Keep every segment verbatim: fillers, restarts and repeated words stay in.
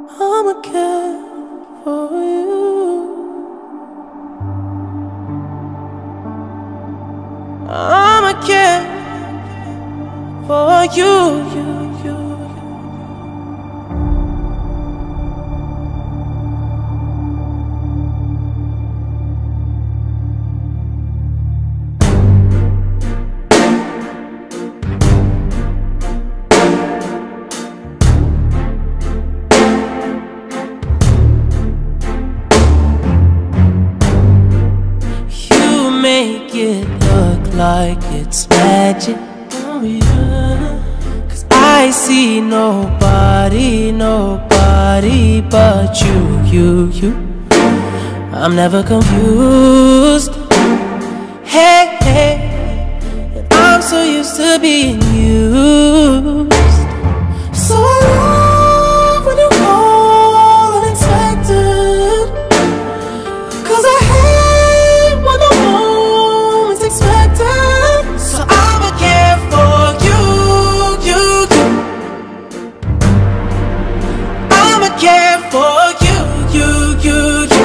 I'ma care for you. I'ma care for you, you, you, you. Make it look like it's magic, oh yeah. Cause I see nobody, nobody but you, you, you. I'm never confused. Hey, hey, and I'm so used to being used. So I love when you call unexpected, cause I hate when the moment's expected. So I'ma care for you, you, you. I'ma care for you, you, you, you.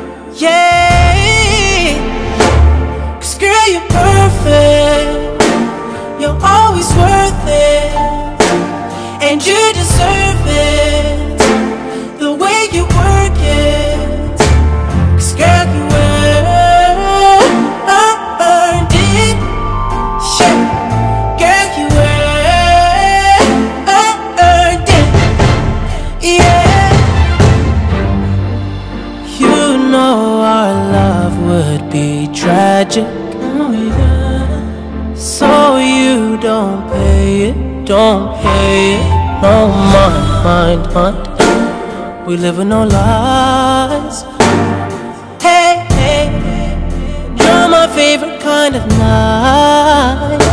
Yeah, cause girl, you're perfect. You're always worth it, and you deserve it, the way you work it. Cause girl, you earned it. Yeah, girl, you earned it. Yeah, you know our love would be tragic, oh yeah. So you don't pay it, don't pay it, no mind, mind, mind. We live with no lies. Hey, hey, you're my favorite kind of night.